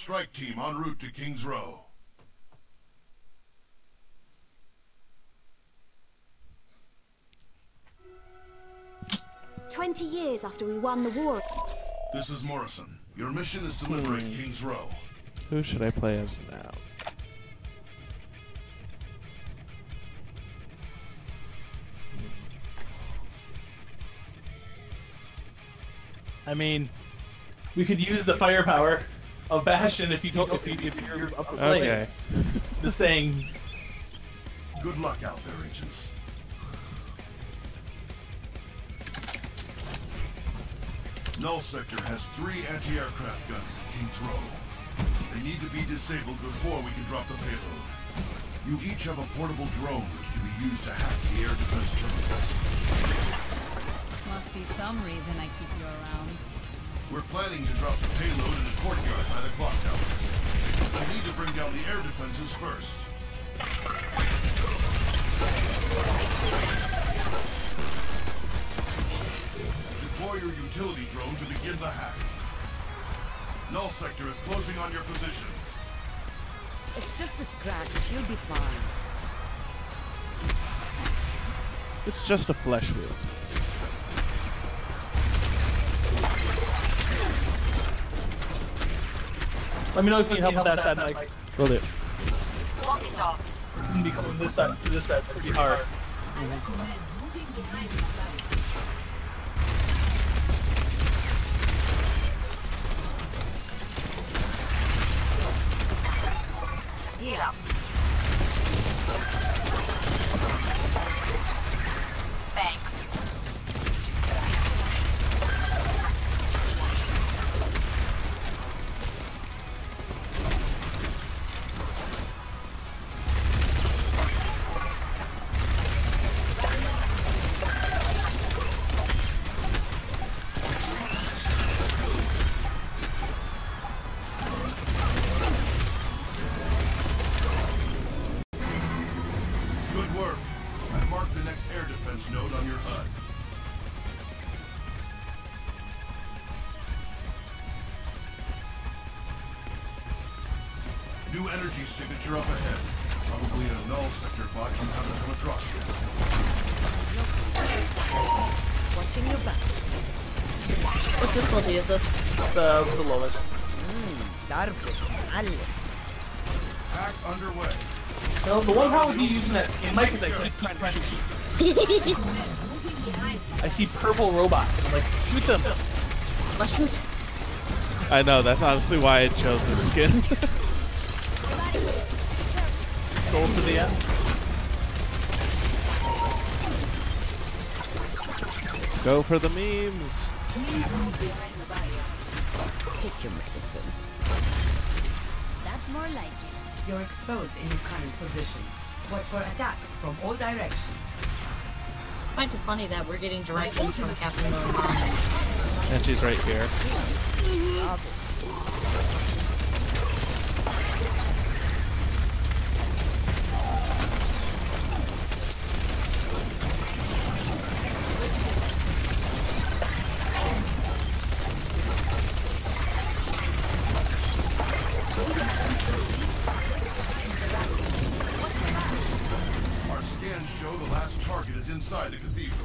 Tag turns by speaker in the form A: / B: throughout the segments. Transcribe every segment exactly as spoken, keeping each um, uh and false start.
A: strike team en route to King's Row.
B: Twenty years after we won the war.
A: This is Morrison. Your mission is to liberate hmm. King's Row.
C: Who should I play as now?
D: I mean, we could use the firepower of Bastion if you don't. If, you, if you're up to play.
C: Okay.
D: Just saying.
A: Good luck out there, agents. Null Sector has three anti-aircraft guns at King's Row. They need to be disabled before we can drop the payload. You each have a portable drone which can be used to hack the air defense terminals.
E: Must be some reason I keep you around.
A: We're planning to drop the payload in the courtyard by the clock tower. We need to bring down the air defenses first. Deploy your utility drone to begin the hack. Null Sector is closing on your position.
F: It's just a scratch. You'll be fine.
C: It's just a flesh wound.
D: Let me know if you need help on that side, Mike.
C: Will do.
F: Walk it off.
D: It's gonna be coming this side, to this side, pretty hard.
F: Yeah. Thanks.
A: Node on your H U D. New energy signature up ahead. Probably a Null Sector bot you haven't come across yet.
F: Watching your back.
G: What difficulty is this?
D: The, the lowest.
F: Mm,
A: Hack underway.
D: No, the one problem with you using that skin mic is I keep trying to shoot. I see purple robots. I'm like, shoot them.
G: Let's shoot.
C: I know, that's honestly why I chose this skin.
D: Go to the end.
C: Go for the memes.
F: Take your medicine.
B: That's more like it.
F: You're exposed in your current position. Watch for attacks from all directions.
G: I find it funny that we're getting directions from Captain Mohammed.
C: And she's right here.
A: Our scans show the last target is inside the cathedral.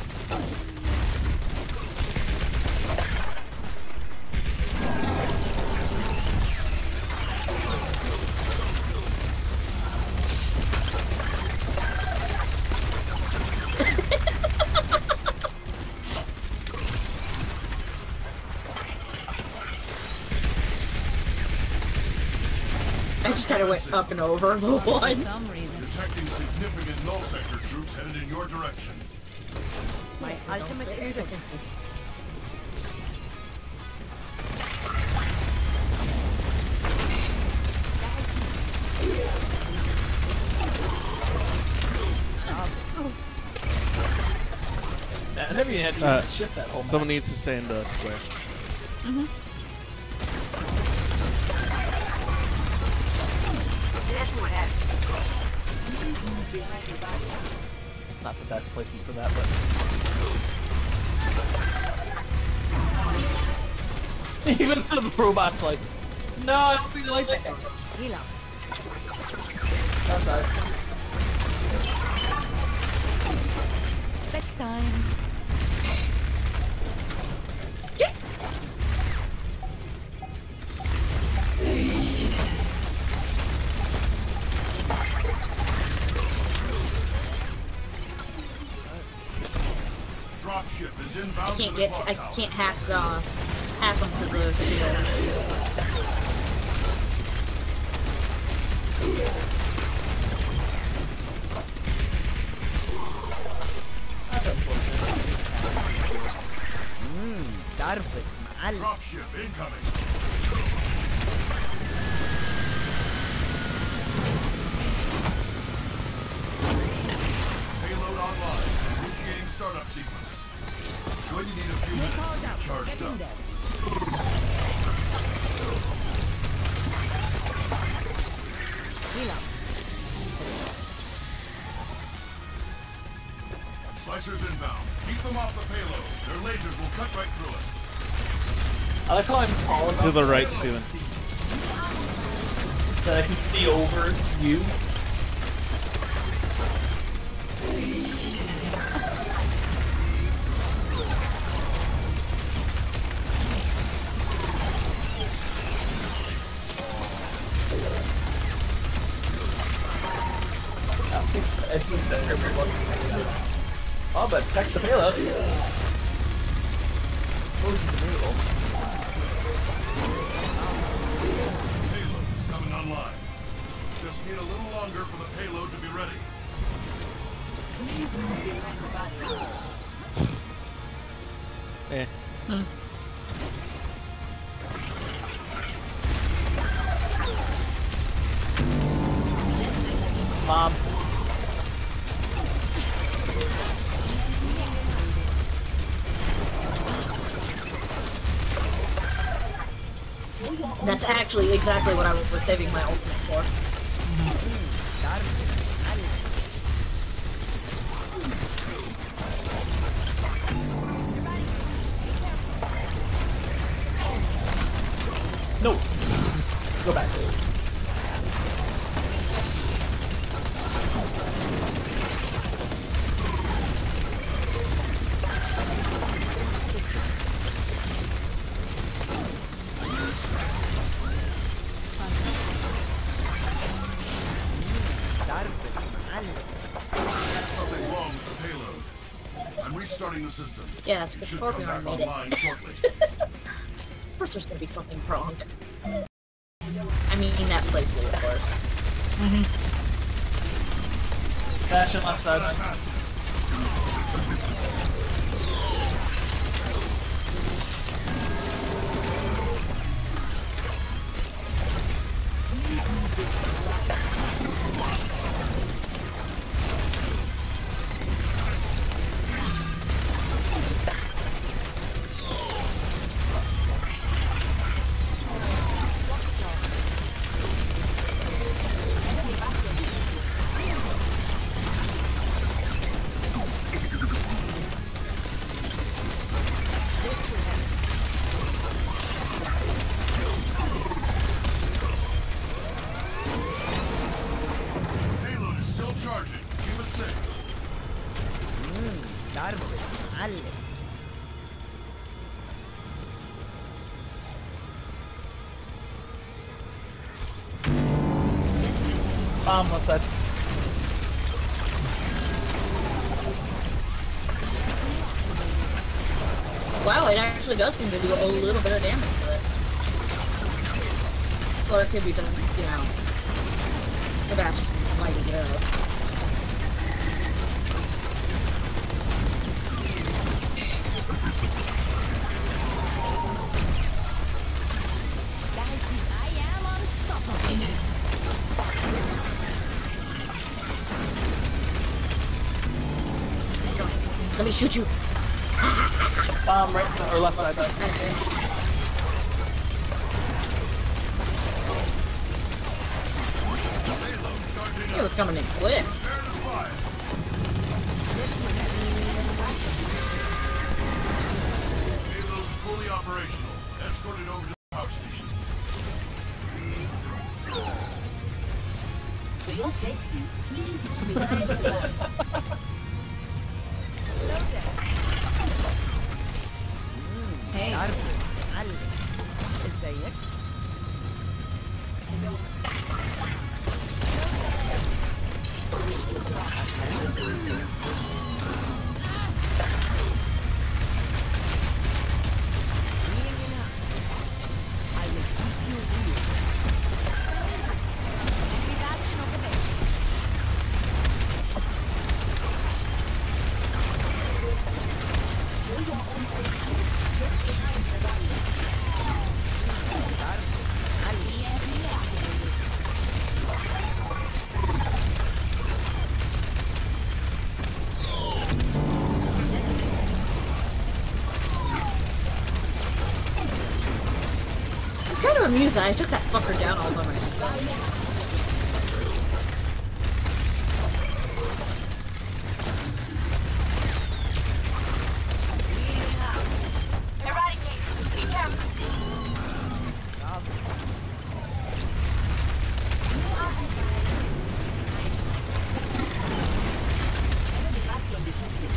G: I just kinda went up and over the one.
A: Detecting significant Null Sector troops headed in your direction.
F: My ultimate irritants.
D: I never even had to
C: Uh,
D: shift that whole map.
C: someone needs to stay in the square.
G: Mm-hmm.
D: Not the best placement for that, but even the robot's like, No, I don't really like that guy.
B: Heal up.
D: Outside.
B: Next time.
A: Dropship is
G: I
A: inbound.
G: can't
A: to
G: get.
A: the
G: To, I
A: clock tower.
G: can't hack. Uh, hack them to the shield.
H: Mmm, ضربة معلم.
A: Dropship incoming. Payload online. Initiating startup sequence. It's going to need a few minutes to get charged up.
B: Heal up.
A: Slicers inbound. Keep them off the payload. Their lasers will cut right through it.
D: I like how I'm tall enough
C: To the right, Steven.
D: that I can see over you. I think that's everyone. Oh, but text the payload. Close the table.
A: Payload is coming online. Just need a little longer for the payload to be ready.
C: Eh.
D: Mom.
G: That's actually exactly what I was saving my ultimate for.
D: No. Go back.
A: There's something wrong with the payload. I'm restarting the system.
G: Yeah, it's
A: It
G: because
A: should come
G: Torbjorn
A: back
G: made it.
A: online shortly.
G: Of course there's gonna be something wrong. I mean, that playthrough, of course.
D: Bastion left side.
A: Payload is still charging. Keep it safe.
H: مم، ضربة معلم.
D: Bomb left side.
G: Wow, it actually does seem to do a little bit of damage to it. Or it could be just, you know, Sebastian lighting it up.
B: I am unstoppable.
G: Let me shoot you.
D: Bomb right side, or left side.
G: That's it.
A: Payload charging
G: It was coming in quick.
A: Prepare to fire. Payload's fully operational. Escorted over to the power station.
B: Hey.
H: ضرب معلم. ازيك؟ I will keep you real.
B: Enemy bastion over there.
G: I'm kind of amused that I took that fucker down all by myself.
B: Eradicate. Be careful. Enemy bastion detected.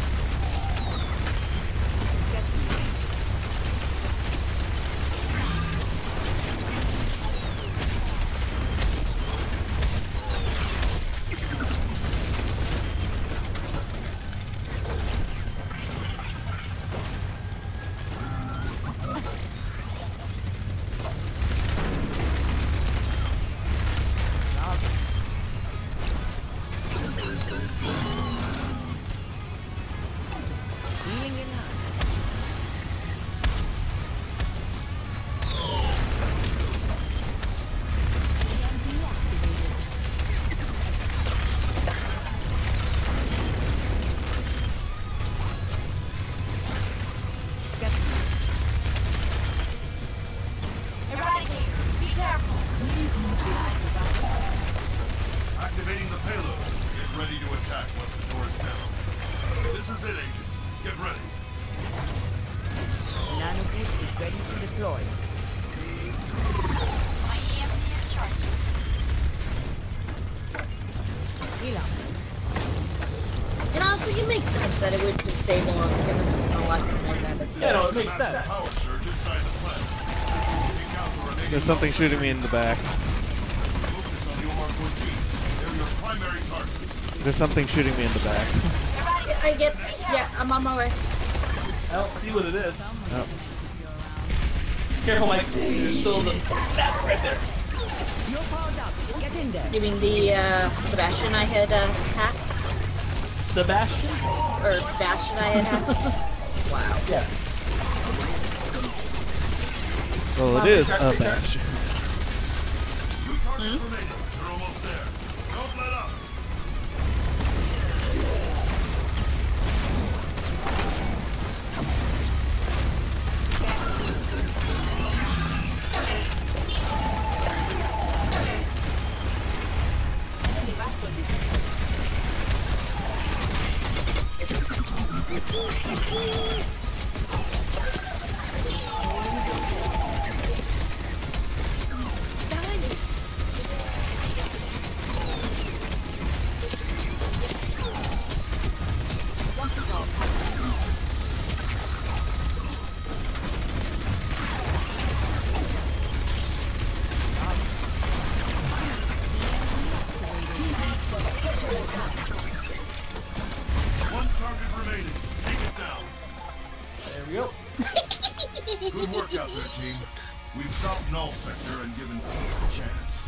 H: Healing in hand.
B: Eradicate. Be careful.
A: Activating the payload. Get ready to attack once the door is down. This is it, agents. Get ready.
H: Nanoboost is ready to deploy.
B: My E M P is charged.
H: Heal up.
G: And honestly, it makes sense that it would disable him given it's an electromagnetic.
D: Yeah, no, it makes
A: Massive
D: sense.
A: power surge inside the plant. Take out the remaining
C: There's something shooting me in the back.
A: Focus on the O R fourteen. They're your primary targets.
C: There's something shooting me in the back.
G: Yeah, I get. Yeah, I'm on my way.
D: I don't see what it is.
C: Oh.
D: Careful, Mike. There's still the that right there.
H: You're powered up. Get in there.
G: You mean the uh, Sebastian I had uh, hacked?
D: Sebastian?
G: Or Sebastian I had hacked? Wow.
D: Yes.
C: Well, it is a bastion.
A: Two targets remaining. You're almost there. Don't let up. One target remaining. Take it down.
D: There we go.
A: Good work out there, team. We've stopped Null Sector and given peace a chance.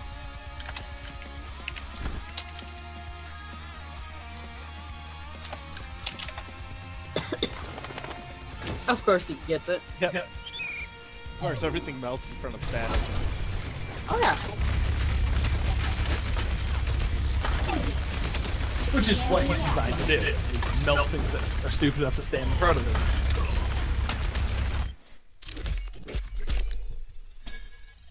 G: Of course he gets it.
D: Yep.
C: Of course, everything melts in front of Bastion.
G: Oh yeah.
D: Which is what he's designed to do. Is melt things that are stupid enough to stand in front of him.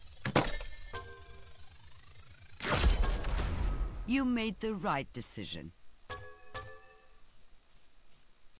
F: You made the right decision.